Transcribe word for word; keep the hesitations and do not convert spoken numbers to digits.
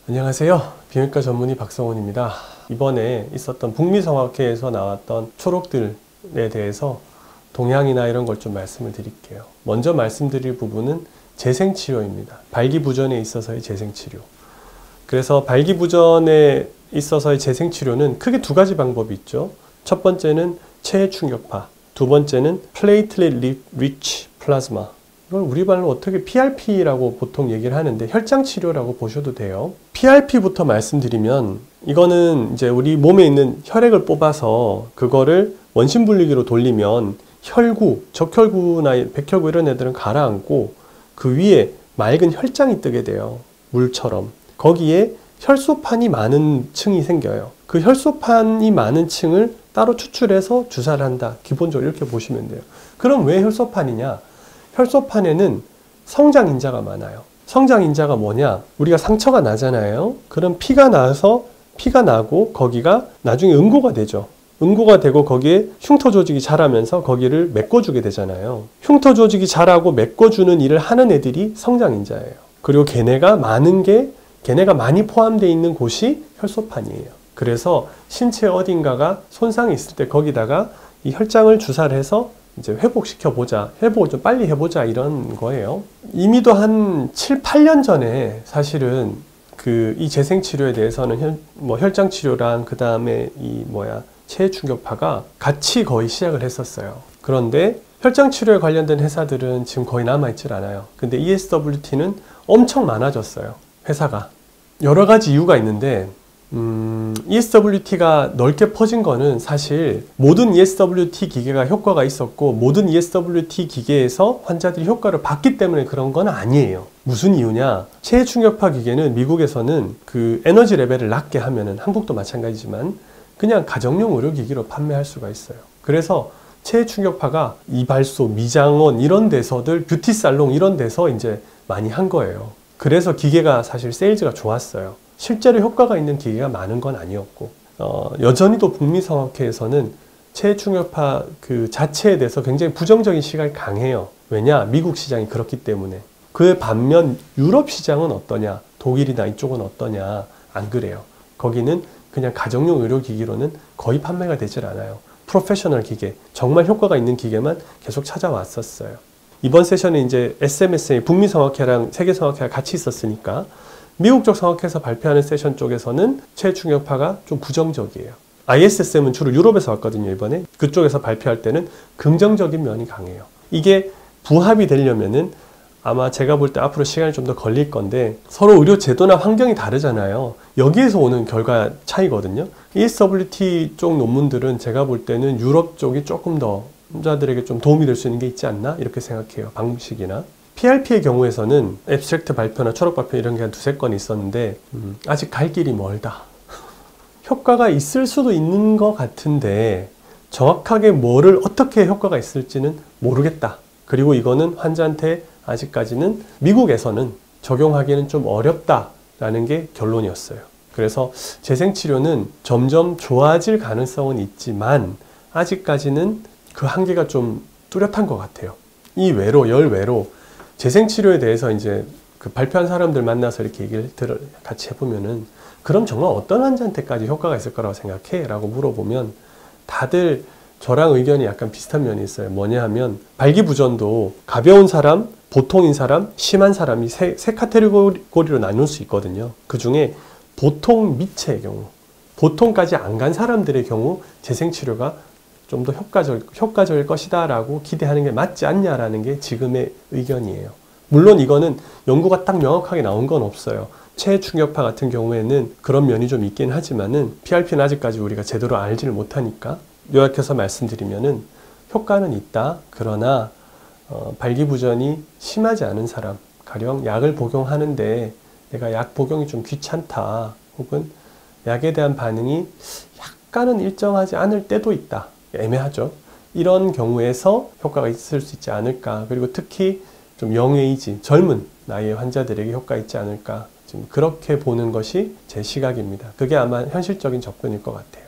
안녕하세요. 비형외과 전문의 박성훈입니다. 이번에 있었던 북미성악회에서 나왔던 초록들에 대해서 동향이나 이런 걸 좀 말씀을 드릴게요. 먼저 말씀드릴 부분은 재생치료입니다. 발기부전에 있어서의 재생치료. 그래서 발기부전에 있어서의 재생치료는 크게 두 가지 방법이 있죠. 첫 번째는 체해충격파, 두 번째는 플레이틀렛 리치 플라즈마. 이걸 우리 말로 어떻게 피알피라고 보통 얘기를 하는데 혈장치료라고 보셔도 돼요. 피알피부터 말씀드리면 이거는 이제 우리 몸에 있는 혈액을 뽑아서 그거를 원심분리기로 돌리면 혈구, 적혈구나 백혈구 이런 애들은 가라앉고 그 위에 맑은 혈장이 뜨게 돼요. 물처럼. 거기에 혈소판이 많은 층이 생겨요. 그 혈소판이 많은 층을 따로 추출해서 주사를 한다. 기본적으로 이렇게 보시면 돼요. 그럼 왜 혈소판이냐? 혈소판에는 성장인자가 많아요. 성장인자가 뭐냐? 우리가 상처가 나잖아요. 그럼 피가 나서 피가 나고 거기가 나중에 응고가 되죠. 응고가 되고 거기에 흉터 조직이 자라면서 거기를 메꿔주게 되잖아요. 흉터 조직이 자라고 메꿔주는 일을 하는 애들이 성장인자예요. 그리고 걔네가 많은 게 걔네가 많이 포함되어 있는 곳이 혈소판이에요. 그래서 신체 어딘가가 손상이 있을 때 거기다가 이 혈장을 주사를 해서 이제 회복시켜 보자, 회복을 좀 빨리 해보자 이런 거예요. 이미도 한 칠, 팔 년 전에 사실은 그 이 재생치료에 대해서는 혈, 뭐 혈장치료랑 그 다음에 이 뭐야 체해충격파가 같이 거의 시작을 했었어요. 그런데 혈장치료에 관련된 회사들은 지금 거의 남아있질 않아요. 근데 이에스더블유티는 엄청 많아졌어요. 회사가. 여러 가지 이유가 있는데 음, 이에스더블유티가 넓게 퍼진 거는 사실 모든 이에스더블유티 기계가 효과가 있었고 모든 이에스더블유티 기계에서 환자들이 효과를 봤기 때문에 그런 건 아니에요. 무슨 이유냐? 체해충격파 기계는 미국에서는 그 에너지 레벨을 낮게 하면은 한국도 마찬가지지만 그냥 가정용 의료기기로 판매할 수가 있어요. 그래서 체해충격파가 이발소, 미장원 이런 데서들 뷰티살롱 이런 데서 이제 많이 한 거예요. 그래서 기계가 사실 세일즈가 좋았어요. 실제로 효과가 있는 기계가 많은 건 아니었고 어, 여전히도 북미성악회에서는 체해충격파 그 자체에 대해서 굉장히 부정적인 시각이 강해요. 왜냐? 미국 시장이 그렇기 때문에. 그에 반면 유럽 시장은 어떠냐? 독일이나 이쪽은 어떠냐? 안 그래요. 거기는 그냥 가정용 의료기기로는 거의 판매가 되질 않아요. 프로페셔널 기계, 정말 효과가 있는 기계만 계속 찾아왔었어요. 이번 세션에 이제 에스엠에스에이, 북미성악회랑 세계성악회가 같이 있었으니까 미국 쪽 성악회에서 발표하는 세션 쪽에서는 체해충격파가 좀 부정적이에요. 아이에스에스엠은 주로 유럽에서 왔거든요, 이번에. 그쪽에서 발표할 때는 긍정적인 면이 강해요. 이게 부합이 되려면은 아마 제가 볼 때 앞으로 시간이 좀 더 걸릴 건데 서로 의료 제도나 환경이 다르잖아요. 여기에서 오는 결과 차이거든요. 이에스더블유티 쪽 논문들은 제가 볼 때는 유럽 쪽이 조금 더 환자들에게 좀 도움이 될 수 있는 게 있지 않나? 이렇게 생각해요. 방식이나. 피알피의 경우에서는 앱스트랙트 발표나 초록 발표 이런 게 한 두세 건 있었는데 음, 아직 갈 길이 멀다. 효과가 있을 수도 있는 것 같은데 정확하게 뭐를 어떻게 효과가 있을지는 모르겠다. 그리고 이거는 환자한테 아직까지는 미국에서는 적용하기는 좀 어렵다라는 게 결론이었어요. 그래서 재생치료는 점점 좋아질 가능성은 있지만 아직까지는 그 한계가 좀 뚜렷한 것 같아요. 이 외로, 열외로 재생치료에 대해서 이제 그 발표한 사람들 만나서 이렇게 얘기를 들어 같이 해보면은 그럼 정말 어떤 환자한테까지 효과가 있을 거라고 생각해? 라고 물어보면 다들 저랑 의견이 약간 비슷한 면이 있어요. 뭐냐 하면 발기부전도 가벼운 사람, 보통인 사람, 심한 사람이 세, 세 카테고리로 나눌 수 있거든요. 그 중에 보통 미체의 경우, 보통까지 안 간 사람들의 경우 재생치료가 좀 더 효과적, 효과적일 것이다 라고 기대하는 게 맞지 않냐라는 게 지금의 의견이에요. 물론 이거는 연구가 딱 명확하게 나온 건 없어요. 체해충격파 같은 경우에는 그런 면이 좀 있긴 하지만은 피알피는 아직까지 우리가 제대로 알지를 못하니까 요약해서 말씀드리면은 효과는 있다. 그러나 어, 발기부전이 심하지 않은 사람, 가령 약을 복용하는데 내가 약 복용이 좀 귀찮다. 혹은 약에 대한 반응이 약간은 일정하지 않을 때도 있다. 애매하죠. 이런 경우에서 효과가 있을 수 있지 않을까. 그리고 특히 좀 영에이지, 젊은 나이의 환자들에게 효과 있지 않을까. 지금 그렇게 보는 것이 제 시각입니다. 그게 아마 현실적인 접근일 것 같아요.